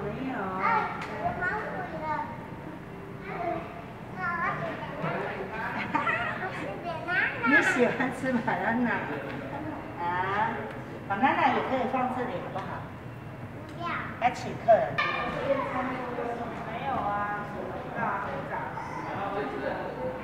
没有。 我忙死了。 你喜欢吃 banana 啊？banana 也可以放这里，好不好？ 不要。 要请客人。没有啊，手不到啊，很早。